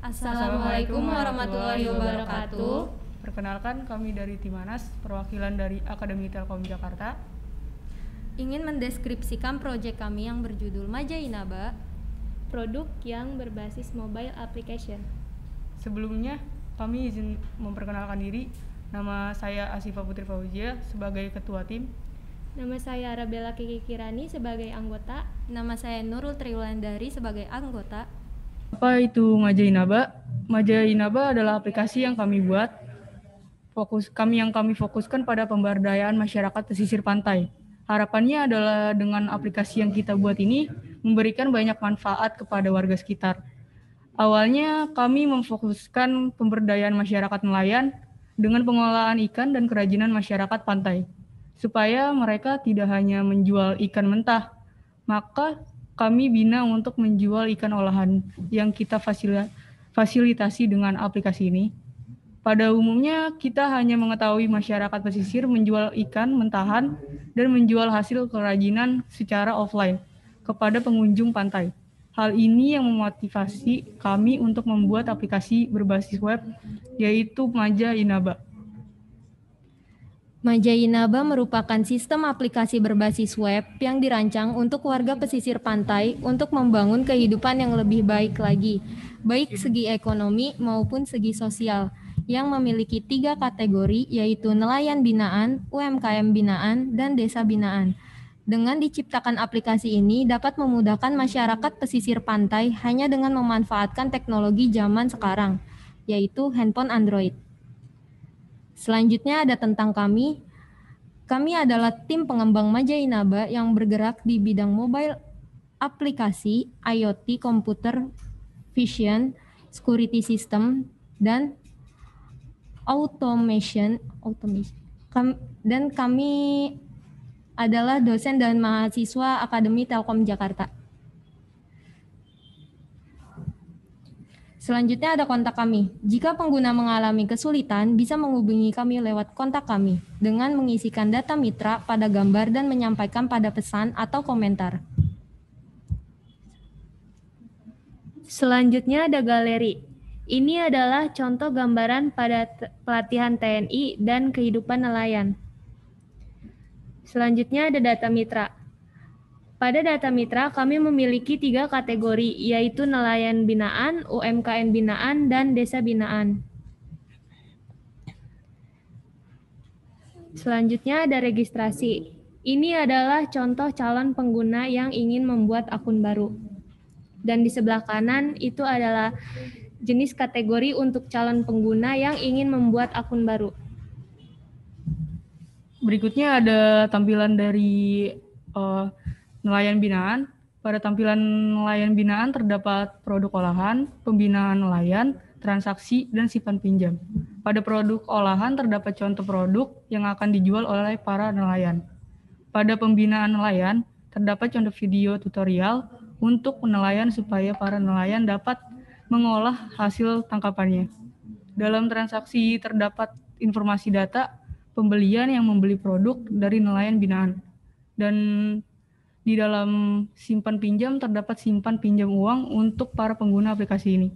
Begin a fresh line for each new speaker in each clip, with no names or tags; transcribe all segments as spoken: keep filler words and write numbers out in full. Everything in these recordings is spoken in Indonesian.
Assalamualaikum warahmatullahi wabarakatuh.
Perkenalkan, kami dari Timanas, perwakilan dari Akademi Telkom Jakarta.
Ingin mendeskripsikan proyek kami yang berjudul Majainaba,
produk yang berbasis mobile application.
Sebelumnya, kami izin memperkenalkan diri. Nama saya Asifa Putri Fauzia sebagai ketua tim.
Nama saya Arabella Kiki Kirani sebagai anggota.
Nama saya Nurul Triwulandari sebagai anggota.
Apa itu Majainaba? Majainaba adalah aplikasi yang kami buat. Fokus kami yang kami fokuskan pada pemberdayaan masyarakat pesisir pantai. Harapannya adalah dengan aplikasi yang kita buat ini memberikan banyak manfaat kepada warga sekitar. Awalnya kami memfokuskan pemberdayaan masyarakat nelayan dengan pengolahan ikan dan kerajinan masyarakat pantai, supaya mereka tidak hanya menjual ikan mentah, maka kami bina untuk menjual ikan olahan yang kita fasilitasi dengan aplikasi ini. Pada umumnya, kita hanya mengetahui masyarakat pesisir menjual ikan mentahan dan menjual hasil kerajinan secara offline kepada pengunjung pantai. Hal ini yang memotivasi kami untuk membuat aplikasi berbasis web, yaitu Majainaba.
Majainaba merupakan sistem aplikasi berbasis web yang dirancang untuk warga pesisir pantai untuk membangun kehidupan yang lebih baik lagi, baik segi ekonomi maupun segi sosial, yang memiliki tiga kategori, yaitu nelayan binaan, U M K M binaan, dan desa binaan. Dengan diciptakan aplikasi ini dapat memudahkan masyarakat pesisir pantai hanya dengan memanfaatkan teknologi zaman sekarang, yaitu handphone Android. Selanjutnya ada tentang kami. Kami adalah tim pengembang Majainaba yang bergerak di bidang mobile aplikasi, IoT, computer vision, security system, dan automation. automation. Kam- dan kami adalah dosen dan mahasiswa Akademi Telkom Jakarta. Selanjutnya ada kontak kami. Jika pengguna mengalami kesulitan, bisa menghubungi kami lewat kontak kami dengan mengisikan data mitra pada gambar dan menyampaikan pada pesan atau komentar.
Selanjutnya ada galeri. Ini adalah contoh gambaran pada t- pelatihan T N I dan kehidupan nelayan. Selanjutnya ada data mitra. Pada data mitra, kami memiliki tiga kategori, yaitu nelayan binaan, U M K M binaan, dan desa binaan. Selanjutnya ada registrasi. Ini adalah contoh calon pengguna yang ingin membuat akun baru. Dan di sebelah kanan itu adalah jenis kategori untuk calon pengguna yang ingin membuat akun baru.
Berikutnya ada tampilan dari uh, nelayan binaan. Pada tampilan nelayan binaan terdapat produk olahan, pembinaan nelayan, transaksi, dan simpan pinjam. Pada produk olahan terdapat contoh produk yang akan dijual oleh para nelayan. Pada pembinaan nelayan terdapat contoh video tutorial untuk nelayan supaya para nelayan dapat mengolah hasil tangkapannya. Dalam transaksi terdapat informasi data pembelian yang membeli produk dari nelayan binaan. Dan di dalam simpan pinjam terdapat simpan pinjam uang untuk para pengguna aplikasi ini.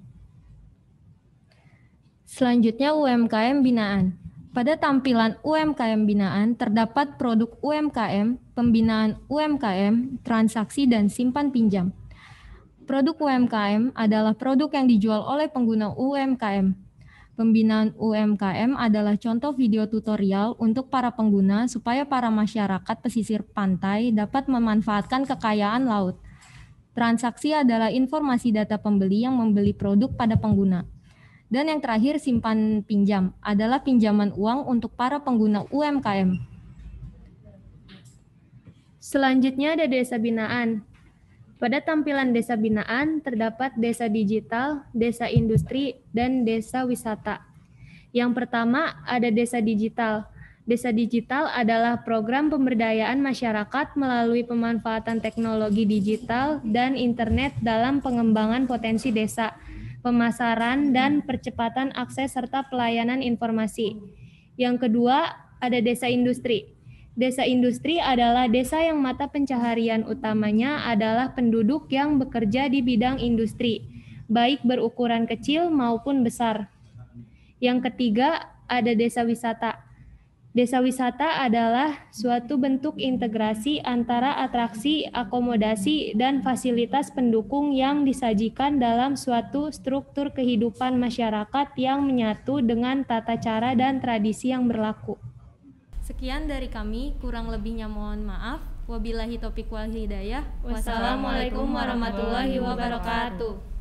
Selanjutnya U M K M binaan. Pada tampilan U M K M binaan terdapat produk U M K M, pembinaan U M K M, transaksi, dan simpan pinjam. Produk U M K M adalah produk yang dijual oleh pengguna U M K M. Pembinaan U M K M adalah contoh video tutorial untuk para pengguna supaya para masyarakat pesisir pantai dapat memanfaatkan kekayaan laut. Transaksi adalah informasi data pembeli yang membeli produk pada pengguna. Dan yang terakhir, simpan pinjam adalah pinjaman uang untuk para pengguna U M K M.
Selanjutnya ada desa binaan. Pada tampilan desa binaan terdapat desa digital, desa industri, dan desa wisata. Yang pertama ada desa digital. Desa digital adalah program pemberdayaan masyarakat melalui pemanfaatan teknologi digital dan internet dalam pengembangan potensi desa, pemasaran, dan percepatan akses serta pelayanan informasi. Yang kedua ada desa industri. Desa industri adalah desa yang mata pencaharian utamanya adalah penduduk yang bekerja di bidang industri. baik berukuran kecil maupun besar. Yang ketiga, ada desa wisata. Desa wisata adalah suatu bentuk integrasi antara atraksi, akomodasi, dan fasilitas pendukung yang disajikan dalam suatu struktur kehidupan masyarakat yang menyatu dengan tata cara dan tradisi yang berlaku.
Sekian dari kami, kurang lebihnya mohon maaf. Wabillahi taufiq wal hidayah.
Wassalamualaikum warahmatullahi wabarakatuh.